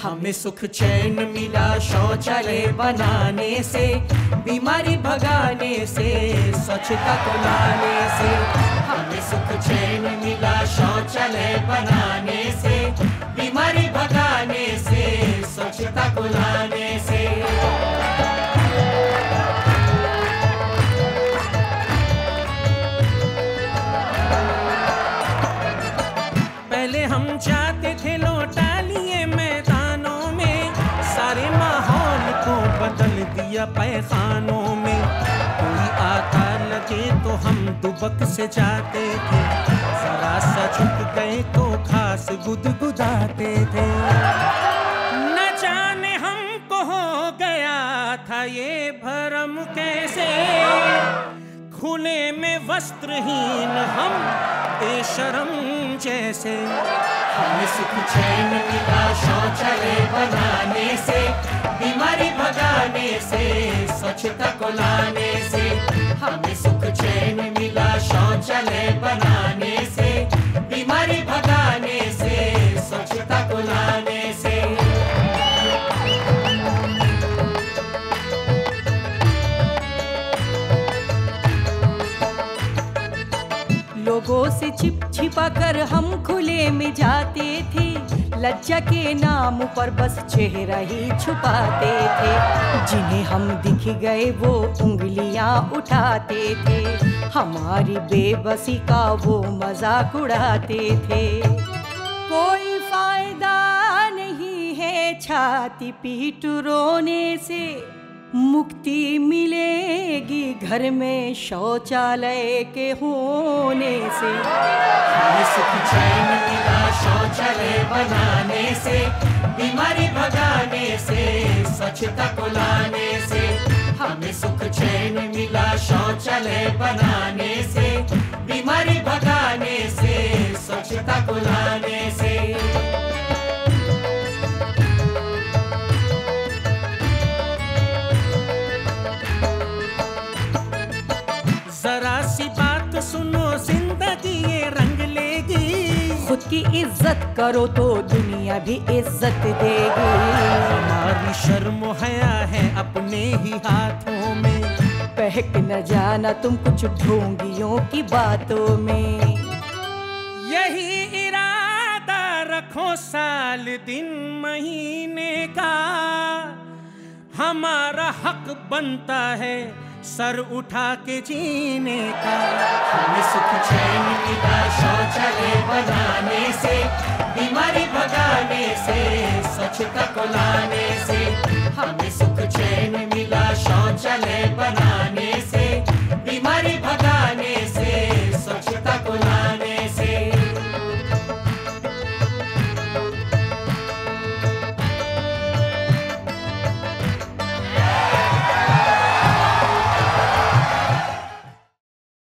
हमें सुख चैन मिला शौचालय बनाने से, बीमारी भगाने से, स्वच्छता को लाने से। हमें सुख चैन मिला शौचालय बनाने से, बीमारी भगाने से, स्वच्छता को लाने से। पहले हम जाते थे लौटा लिए मैदानों में, सारे माहौल को बदल दिया पैखानों में। कोई आता लगे तो हम दुबक से जाते थे, जरा सा झुक गए तो खास गुदगुदाते थे। न जाने हमको हो गया था ये भरम कैसे, खुले में वस्त्रहीन हम बेशरम जैसे। हमें सुख चैन मिला शौचालय बनाने से, बीमारी भगाने से, स्वच्छता को लाने से। हमें सुख चैन मिला शौचालय बनाने से, बीमारी भगाने से, स्वच्छता को लाने से। लोगों से छिपा कर हम खुले में जाते थे, लज्जा के नाम पर बस चेहरा ही छुपाते थे। जिन्हें हम दिख गए वो उंगलियां उठाते थे, हमारी बेबसी का वो मजाक उड़ाते थे। कोई फायदा नहीं है छाती पीट रोने से, मुक्ति मिलेगी घर में शौचालय के होने से। हमें सुख चैन मिला शौचालय बनाने से, बीमारी भगाने से, स्वच्छता को लाने से। हमें सुख चैन मिला शौचालय बनाने से, बीमारी भगाने से, स्वच्छता को लाने से। जरा सी बात सुनो, जिंदगी ये रंग लेगी। खुद की इज्जत करो तो दुनिया भी इज्जत देगी। हमारी शर्म हया है अपने ही हाथों में, बहक न जाना तुम कुछ ढोंगियों की बातों में। यही इरादा रखो साल दिन महीने का, हमारा हक बनता है सर उठा के जीने का। हमें सुख चैन मिला शौचालय बनाने से, बीमारी भगाने से, स्वच्छता को लाने से। हमें सुख चैन मिला शौचालय बनाने